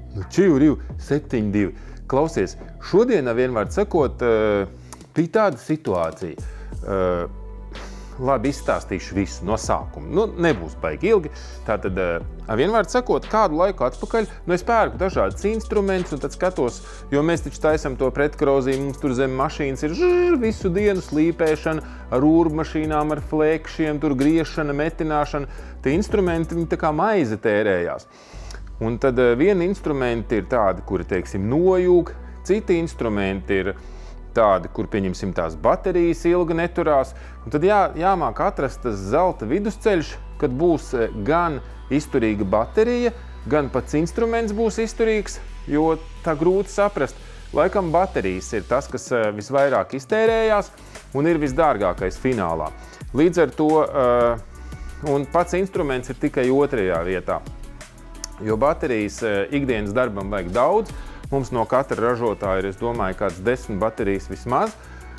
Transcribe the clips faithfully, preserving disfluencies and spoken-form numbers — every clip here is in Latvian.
Nu, čiu, septiņi divi. Klausies, šodien, vienvārds sakot, bija tāda situācija. Labi, izstāstīšu visu no sākuma. Nu, nebūs baigi ilgi. Tātad, vienvārds sakot, kādu laiku atpakaļ, nu, es pērku dažādas instrumentus un tad skatos, jo mēs taču taisam to pretkoroziju, mums tur zem mašīnas ir žr, visu dienu slīpēšana, ar ūrmašīnām, ar flēkšiem, tur griešana, metināšana. Tie instrumenti, viņi tā kā maize tērējās. Un tad vieni instrumenti ir tādi, kuri, teiksim, nojūg, citi instrumenti ir tādi, kur, pieņemsim, tās baterijas ilgi neturās. Un tad jā, jāmāk atrast tas zelta vidusceļš, kad būs gan izturīga baterija, gan pats instruments būs izturīgs, jo tā grūti saprast. Laikam baterijas ir tas, kas visvairāk iztērējās un ir visdārgākais finālā. Līdz ar to, un pats instruments ir tikai otrajā vietā, jo baterijas ikdienas darbam vajag daudz. Mums no katra ražotāja ir, es domāju, kāds desmit baterijas vismaz,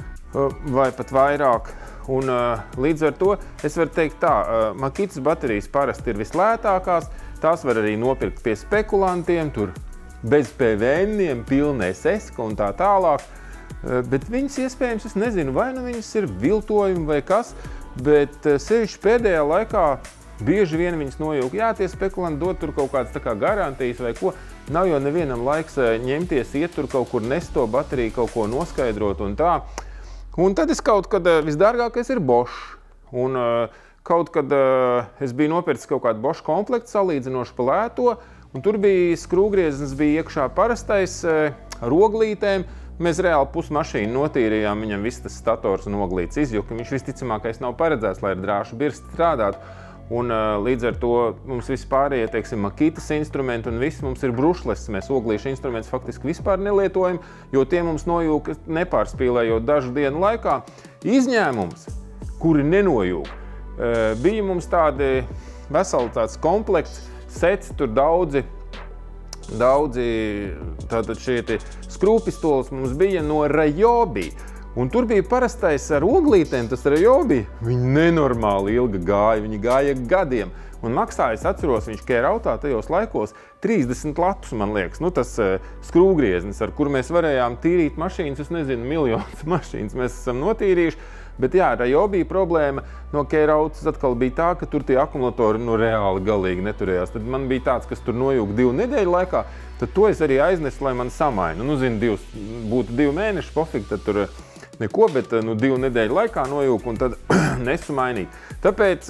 vai pat vairāk. Un līdz ar to es varu teikt tā, Makitas baterijas parasti ir vislētākās, tās var arī nopirkt pie spekulantiem, tur bez P V N-iem, pilna S S ka un tā tālāk. Bet viņas iespējams, es nezinu, vai nu viņas ir viltojumi vai kas, bet sevišķi pēdējā laikā bieži vien viņas nojūg. Jā, tie spekulanti dod tur kaut kādas tā kā garantijas vai ko. Nav jau nevienam laiks ņemties, iet tur kaut kur nest to bateriju, kaut ko noskaidrot un tā. Un tad es kaut kad, visdārgākais ir Bosch. Un kaut kad es biju nopircis kaut kādu Bosch komplektu salīdzinoši pa lēto, un tur bija skrūvgrieznis, bija iekšā parastais ar oglītēm. Mēs reāli pusmašīnu notīrījām, viņam viss tas stators un oglītes izjuka. Viņš visticamākais nav paredzēts, lai ar drāšu birsti strādātu. Un līdz ar to mums vispārējie, teiksim, Makitas instrumenti un viss mums ir brušles. Mēs oglīšu instrumentus faktiski vispār nelietojam, jo tie mums nojūg nepārspīlējot dažu dienu laikā. Izņēmums, kuri nenojūg, bija mums tādi veseli tāds komplekts, sets, tur daudzi, daudzi tātad šie skrūpistoles mums bija no Ryobi. Un tur bija parastais ar oglītēm, tas Ryobi. Viņi nenormāli ilgi gāja, viņi gāja gadiem. Un maksāja, es atceros, viņš kērautā tajos laikos trīsdesmit latus, man liekas. Nu, tas uh, skrūvgrieznis, ar kuru mēs varējām tīrīt mašīnas, es nezinu, miljonus mašīnas mēs esam notīrījuši. Bet jā, Ryobi problēma no kērautas atkal bija tā, ka tur tie akumulatori nu, reāli galīgi neturējās. Tad man bija tāds, kas tur nojūg divu nedēļu laikā, tad to es arī aiznesu, lai man samaina. Nu, zinu, divs, būtu divi mēneši, pofīgi, tad tur neko, bet nu, divu nedēļu laikā nojūk un tad nesu mainīt. Tāpēc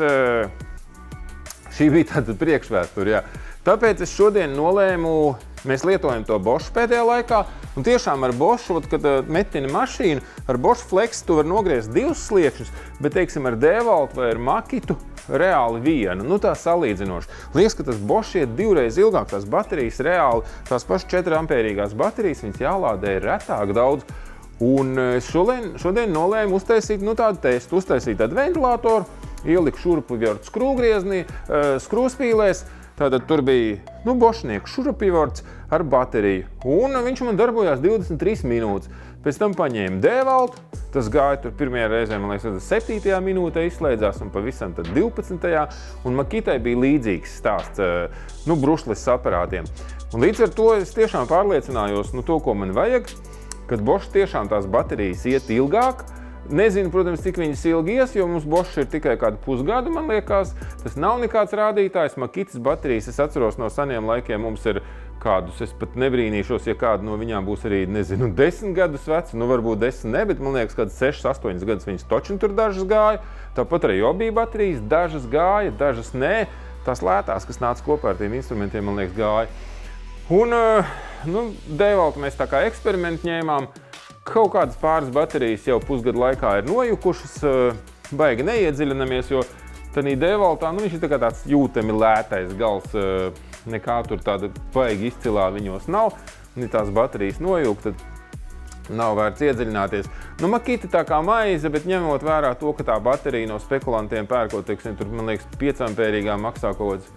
šī bija tāda priekšvēsture, jā. Tāpēc es šodien nolēmu, mēs lietojam to Bosch pēdējā laikā, un tiešām ar Bosch, kad metini mašīnu, ar Bosch Flex tu var nogriezt divus sliekšņus, bet, teiksim, ar Dewalt vai ar Makitu reāli vienu, nu tā salīdzinoši. Liekas, ka tas Bosch iet divreiz ilgāk, tās baterijas reāli, tās pašas četri ampērīgās baterijas, viņas jālādē retāk daudz. Un es šodien, šodien nolēmu uztaisīt nu, tādu testu, uztaisīt tādu ventilātoru, ieliku šurupļvjortu skrūvgrieznī, skrūvspīlēs. Tātad tur bija nu, Boschnieku šurupļvjorts ar bateriju. Un viņš man darbojās divdesmit trīs minūtes. Pēc tam paņēma Dewalt, tas gāja tur pirmajā reizē, man liekas, septītajā minūtē izslēdzās un pavisam tad divpadsmitajā. Un Makitai bija līdzīgs stāsts nu, brušles aparātiem. Un līdz ar to es tiešām pārliecinājos nu, to, ko man vajag, kad Bosch tiešām tās baterijas iet ilgāk. Nezinu, protams, cik viņas ilgi ies, jo mums Bosch ir tikai kādu pusgadu, man liekas. Tas nav nekāds rādītājs. Makitas baterijas, es atceros no seniem laikiem, mums ir kādus, es pat nebrīnīšos, ja kāda no viņām būs arī, nezinu, desmit gadus veci, nu varbūt desmit ne, bet man liekas, kāds sešas, astoņas gadus viņas točni tur dažas gāja. Tāpat arī Ryobi baterijas dažas gāja, dažas nē. Tās lētās, kas nāca kopā ar tiem instrumentiem, man liekas, gāja. Un, nu, Dewalt mēs tā kā eksperimentu ņēmām. Kaut kādas pāris baterijas jau pusgadu laikā ir nojukušas, baigi neiedziļinamies, jo tanī Dewaltā, nu viņš ir tā kā tāds jūtami lētais gals, nekā tur tāda baigi izcilā viņos nav, un ja tās baterijas nojuk, tad nav vērts iedziļināties. Nu, Makita tā kā maize, bet ņemot vērā to, ka tā baterija no spekulantiem pērkot, teiksim, tur, man liekas, piecampērīgā maksā kaut kāds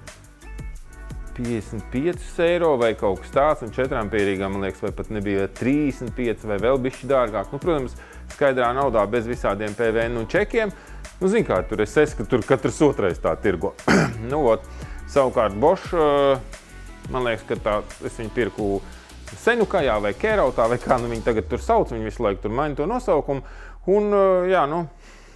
piecdesmit pieci eiro vai kaut kas tāds, un četrampērīgā, man liekas, vai pat nebija trīsdesmit pieci vai vēl bišķi dārgāk. Nu, protams, skaidrā naudā bez visādiem P V N un čekiem. Nu, zin kā, tur es esmu, ka tur katrs otrais tā tirgo. Nu, ot, savukārt Bosch, Man liekas, ka tā, es viņu pirku Senukajā vai Kērautā, vai kā nu viņi tagad tur sauc, viņi visu laiku tur maina to nosaukumu. Un, jā, nu,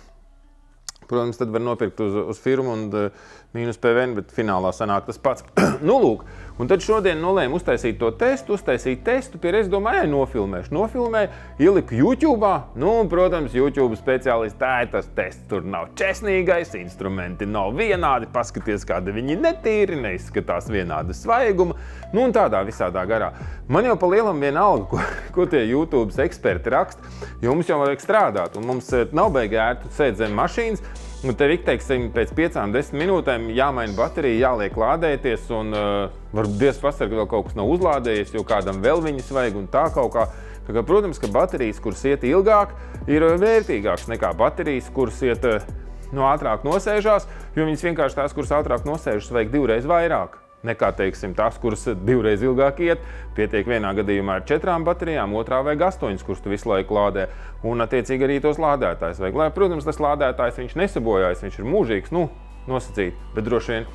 protams, tad var nopirkt uz, uz firmu un mīnus P V N, bet finālā sanāk tas pats. Nu, lūk, un tad šodien nolēmu uztaisīt to testu, uztaisīt testu, pie reiz domāju, jā, nofilmēšu. Nofilmēju, ieliku YouTube'ā, nu, un, protams, YouTube speciālisti, tā ir tas tests, tur nav česnīgais, instrumenti nav vienādi, paskaties, kādi viņi netīri, neizskatās vienāda svaiguma, nu, un tādā visādā garā. Man jau pa lielam vienalga, ko, ko tie YouTube eksperti raksta, jo mums jau vajag strādāt, un mums nav baigi ērti sēd zem mašīnas, un tev ik, teiksim, pēc piecām, desmit minūtēm jāmaina baterija, jāliek lādēties, un uh, varbūt Dievs pasarg, vēl kaut kas nav uzlādējies, jo kādam vēl viņas vajag un tā kaut kā. Tā kā, protams, ka baterijas, kuras iet ilgāk, ir vērtīgākas nekā baterijas, kuras iet no ātrāk nosēžās, jo viņas vienkārši tās, kuras ātrāk nosēžas, vajag divreiz vairāk nekā, teiksim, tās, kuras divreiz ilgāk iet. Pietiek vienā gadījumā ar četrām baterijām, otrā vajag astoņas, kuras tu visu laiku lādē. Un, attiecīgi, arī tos lādētājs vajag. Lai, protams, tas lādētājs, viņš nesabojājas, viņš ir mūžīgs, nu, nosacīt, bet droši vien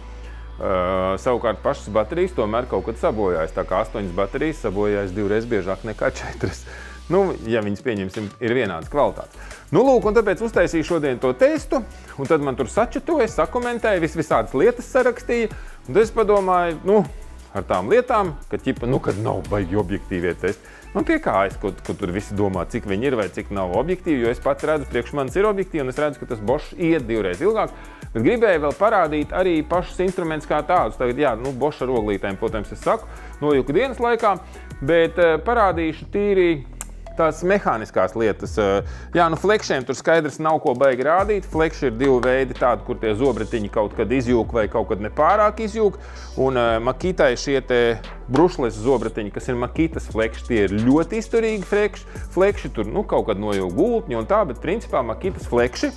uh, savukārt pašas baterijas tomēr kaut kad sabojājas. Tā kā astoņas baterijas sabojājas divreiz biežāk nekā četras. Nu, ja viņas, pieņemsim, ir vienādas kvalitātes. Nu, lūk, un tāpēc uztaisīju šodien to testu, un tad man tur sačatoja, sakomentēja, vis visādas lietas sarakstīja, un tad es padomāju, nu, ar tām lietām, ka ķipa, nu, kad nav baigi objektīvie testi. Man pie kājas, ko, ko tur visi domā, cik viņi ir vai cik nav objektīvi, jo es pats redzu, priekš manis ir objektīvi, un es redzu, ka tas Bosch iet divreiz ilgāk, bet gribēju vēl parādīt arī pašus instrumentus kā tādus. Tagad, jā, nu, Bosch ar oglītēm, protams, es saku, nojuku dienas laikā, bet uh, parādīšu tīri tās mehāniskās lietas. Jā, nu flekšiem tur skaidrs nav ko baigi rādīt. Flekši ir divi veidi tādi, kur tie zobretiņi kaut kad izjūk vai kaut kad nepārāk izjūk. Un uh, Makitai šie te brušles zobretiņi, kas ir Makitas flekši, tie ir ļoti izturīgi flekši. Flekši tur, nu, kaut kad nojūk gultņi un tā, bet principā Makitas flekši.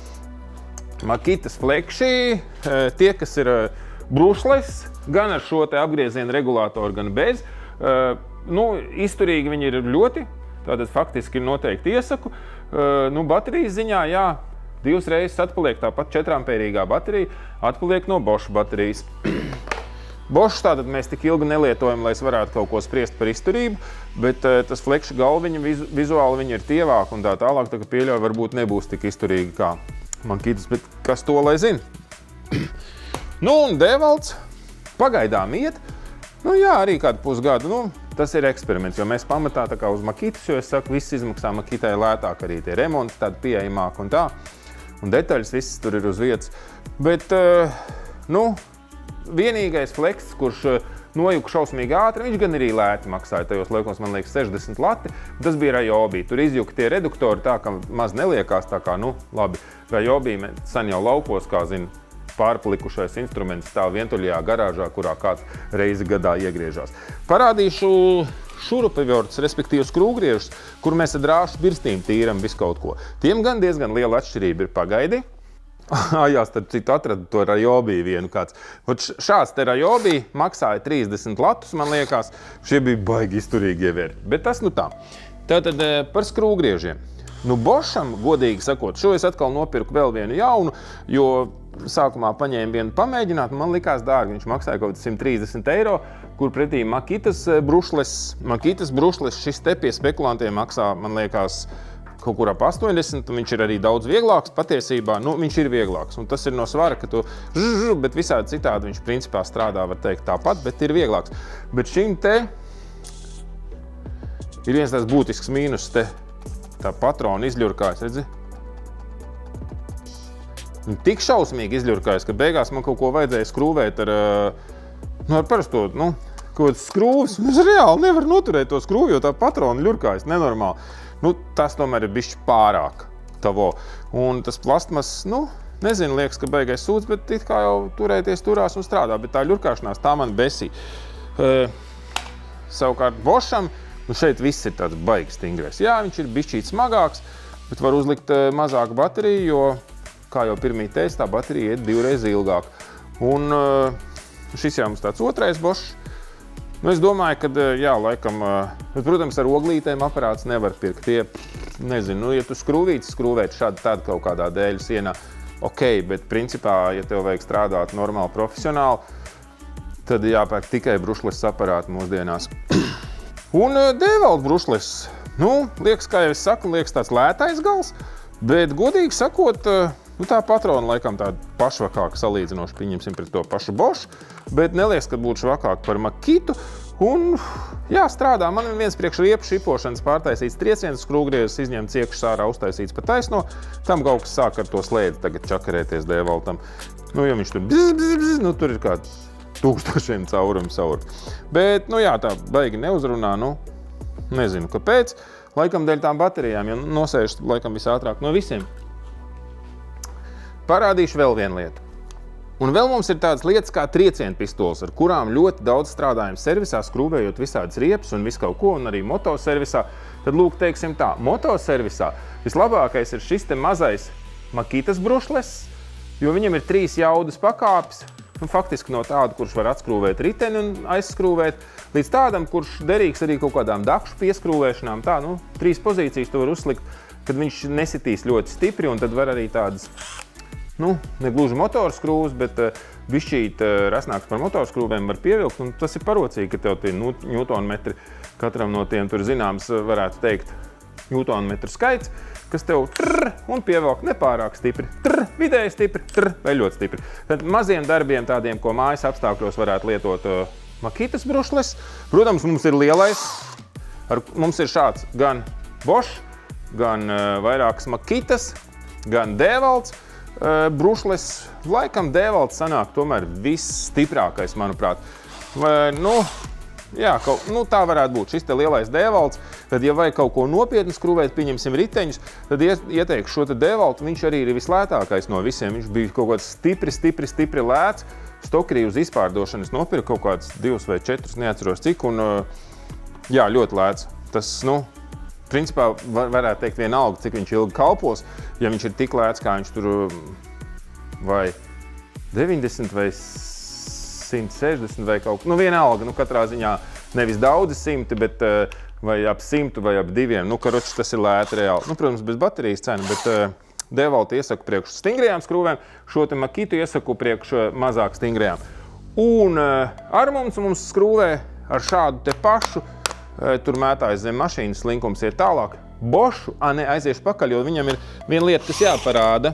Makitas flekši, uh, tie, kas ir uh, brušles, gan ar šo te apgriezienu regulātoru, gan bez, uh, nu, izturīgi viņi ir ļoti. Tātad faktiski noteikti iesaku. Uh, nu, baterijas ziņā, jā, divas reizes atpaliek tāpat četrampērīgā baterija, atpaliek no Bosch baterijas. Bosch tātad mēs tik ilgi nelietojam, lai es varētu kaut ko spriest par izturību, bet uh, tas flekša galviņa vizu, vizuāli viņi ir tievāk un tā tālāk, tā ka pieļauj varbūt nebūs tik izturīgi kā Makitas, bet kas to lai zina? Nu, un Devalds pagaidām iet. Nu, jā, arī kādu pusgadu. Nu, tas ir eksperiments, jo mēs pamatā tā kā uz Makitas, jo es saku, viss izmaksā Makitai lētāk, arī tie remonti tādi pieejamāk un tā. Un detaļas visas tur ir uz vietas. Bet, uh, nu, vienīgais fleks, kurš nojuka šausmīgi ātri, viņš gan arī lēti maksāja. Tajos laikos, man liekas, sešdesmit lati. Tas bija Ryobi. Tur izjuka tie reduktori tā, ka maz neliekās, tā kā, nu, labi. Ryobi sen jau laukos, kā zina, pārpalikušais instruments stāv vientuļajā garāžā, kurā kāds reizi gadā iegriežās. Parādīšu šurupevjorts, respektīvi skrūvgriežus, kur mēs ar drāšu birstīm tīram visu kaut ko. Tiem gan diezgan liela atšķirība ir pagaidi. Jā, starp citu atradu to Ryobi vienu kāds. Šāds te Ryobi maksāja trīsdesmit latus, man liekas. Šie bija baigi izturīgi ievērti. Bet tas nu tā. Tātad par skrūvgriežiem. Nu, Boscham, godīgi sakot, šo es atkal nopirku vēl vienu jaunu, jo sākumā paņēmu vienu pamēģināt, man likās dārgi. Viņš maksāja kaut simt trīsdesmit eiro, kur pretī Makitas brušles, Makitas brušles šis te pie spekulantiem maksā, man liekas, kaut kur ap astoņdesmit, un viņš ir arī daudz vieglāks patiesībā. Nu, viņš ir vieglāks, un tas ir no svara, ka tu žžž, bet visādi citādi viņš principā strādā, var teikt, tāpat, bet ir vieglāks. Bet šim te ir viens tās būtisks mīnus te. Tā patrona izļurkājas, redzi? Tik šausmīgi izļurkājas, ka beigās man kaut ko vajadzēja skrūvēt ar, nu, ar parasto, nu, kaut kāds skrūvis. Es reāli nevaru noturēt to skrūvi, jo tā patrona ļurkājas nenormāli. Nu, tas tomēr ir bišķi pārāk tavo. Un tas plastmas, nu, nezinu, liekas, ka beigais sūds, bet it kā jau turēties turās un strādā, bet tā ļurkāšanās, tā man besī. Uh, savukārt Boscham, nu šeit viss ir tāds baigi stingrais. Jā, viņš ir bišķīt smagāks, bet var uzlikt mazāku bateriju, jo, kā jau pirmī testā, baterija iet divreiz ilgāk. Un šis jau mums tāds otrais Bosch. Nu, es domāju, ka, jā, laikam, bet, protams, ar oglītēm aparāts nevar pirkt. Tie, nezinu, nu, ja tu skrūvīts skrūvēt šādi tādu kaut kādā dēļu sienā, ok, bet principā, ja tev vajag strādāt normāli profesionāli, tad jāpērk tikai brušles aparāti mūsdienās. Un D-Walt brušles, nu, liekas, kā jau es saku, liekas tāds lētais gals, bet godīgi sakot, nu, tā patrona laikam tāda pašvakāka salīdzinoši, pieņemsim pret to pašu Bosch, bet neliekas, ka būtu švakāk par Makitu. Un, jā, strādā. Man ir viens priekš riepu šipošanas pārtaisīts trieciens, skrūvgriezis izņemts iekšā sārā, uztaisīts pa taisno. Tam kaut kas sāk ar to slēdzi tagad čakarēties D-Waltam. Nu, ja viņš tur bzz, bzz, bzz, nu, tur ir kāds tūkstošiem caurumu sauri. Bet, nu jā, tā baigi neuzrunā, nu, nezinu, kāpēc. Laikam dēļ tām baterijām, jo nosēžas laikam visātrāk no visiem. Parādīšu vēl vienu lietu. Un vēl mums ir tādas lietas kā trieciena pistoles, ar kurām ļoti daudz strādājam servisā, skrūvējot visādas riepas un visu kaut ko, un arī motoservisā. Tad lūk, teiksim tā, motoservisā vislabākais ir šis te mazais Makitas brušles, jo viņam ir trīs jaudas pakāpes, un faktiski no tāda, kurš var atskrūvēt riteni un aizskrūvēt, līdz tādam, kurš derīgs arī kaut kādām dakšu pieskrūvēšanām. Tā, nu, trīs pozīcijas tu var uzslikt, kad viņš nesitīs ļoti stipri, un tad var arī tādas, nu, ne gluži motorskrūvs, bet uh, bišķīt uh, rasnāks par motorskrūvēm var pievilkt, un tas ir parocīgi, ka tev tie ņūtonmetri katram no tiem tur zināms, varētu teikt, ņūtonmetru skaits, kas tev trrr un pievelk nepārāk stipri, trrr, vidēji stipri, trrr, vai ļoti stipri. Tad maziem darbiem tādiem, ko mājas apstākļos varētu lietot uh, Makitas brušles. Protams, mums ir lielais, ar, mums ir šāds gan Bosch, gan uh, vairākas Makitas, gan D-Walts. Brušles, laikam D-Walts sanāk tomēr viss stiprākais, manuprāt. Vai, nu, jā, kaut, nu, tā varētu būt. Šis te lielais D-Walts, tad, ja vajag kaut ko nopietni skrūvēt, pieņemsim riteņus, tad ieteikšu šo te D-Waltu, viņš arī ir vislētākais no visiem. Viņš bija kaut kāds stipri, stipri, stipri lēts. Stokrī uz izpārdošanas nopirka kaut kāds divus vai četrus, neatceros cik, un, jā, ļoti lēts. Tas, nu, principā var, varētu teikt vienalga, cik viņš ilgi kalpos, ja viņš ir tik lēts, kā viņš tur vai deviņdesmit vai simt sešdesmit vai kaut, nu vienalga, nu katrā ziņā nevis daudzi simti, bet vai ap simtu vai ap diviem, nu karoči tas ir lēti reāli. Nu, protams, bez baterijas cena, bet D-Waltu iesaku priekš stingrajām skrūvēm, šo te Makitu iesaku priekš mazāk stingrajām. Un ar mums mums skrūvē ar šādu te pašu, tur mētājas zem mašīnas, slinkums ir tālāk. Bošu, a ne, aiziešu pakaļ, jo viņam ir viena lieta, kas jāparāda.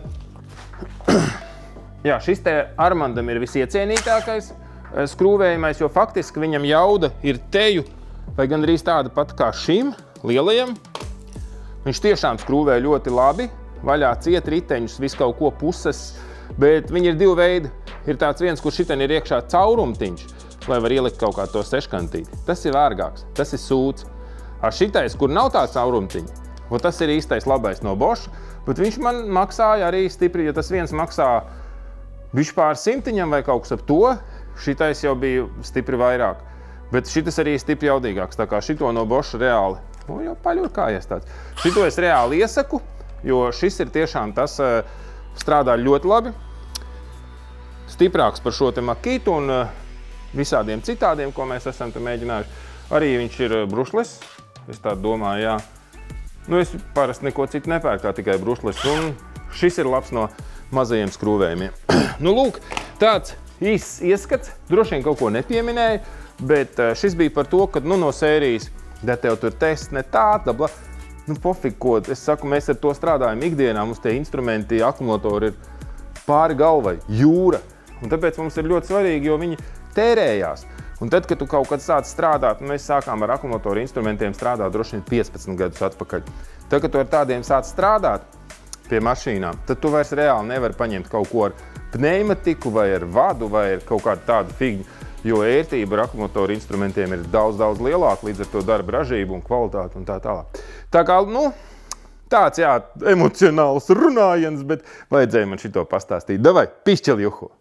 Jā, šis te Armandam ir visiecienītākais skrūvējumais, jo faktiski viņam jauda ir teju, vai gandrīz tāda pat kā šim lielajam. Viņš tiešām skrūvē ļoti labi, vaļā ciet riteņus, visu kaut ko puses, bet viņi ir divi veidi. Ir tāds viens, kur šitien ir iekšā caurumtiņš, lai var ielikt kaut kā to seškantīti. Tas ir vērgāks, tas ir sūds. Ar šitais, kur nav tā caurumtiņa, un tas ir īstais labais no Bosch, bet viņš man maksāja arī stipri, ja tas viens maksā bišķi pār simtiņam vai kaut kas ap to, šitais jau bija stipri vairāk. Bet šitas arī ir stipri jaudīgāks, tā kā šito no Bosch reāli, nu jau paļur kājies tāds. Šito es reāli iesaku, jo šis ir tiešām tas strādā ļoti labi. Stiprāks par šo te Makitu un visādiem citādiem, ko mēs esam te mēģinājuši. Arī viņš ir brušles, es tā domāju, jā. Nu, es parasti neko citu nepērku, kā tikai brušles, un šis ir labs no mazajiem skrūvējumiem. Nu, lūk, tāds īsts ieskats, droši vien kaut ko nepieminēju, bet šis bija par to, ka, nu, no sērijas, ja tev tur tests ne tā, bla, nu, pofik, ko, es saku, mēs ar to strādājam ikdienā, mums tie instrumenti, akumulatori ir pāri galvai, jūra, un tāpēc mums ir ļoti svarīgi, jo viņi tērējās. Un tad, kad tu kaut kad sāc strādāt, mēs sākām ar akumulatoru instrumentiem strādāt droši vien piecpadsmit gadus atpakaļ. Tad, kad tu ar tādiem sāc strādāt pie mašīnām, tad tu vairs reāli nevari paņemt kaut ko ar pneimatiku vai ar vadu vai ar kaut kādu tādu figņu, jo ērtība ar akumulatoru instrumentiem ir daudz, daudz lielāka, līdz ar to darba ražību un kvalitāti un tā tālāk. Tā kā, nu, tāds, jā, emocionāls runājiens, bet vajadzēja man šito pastāstīt. Davai, pišķeli juhu!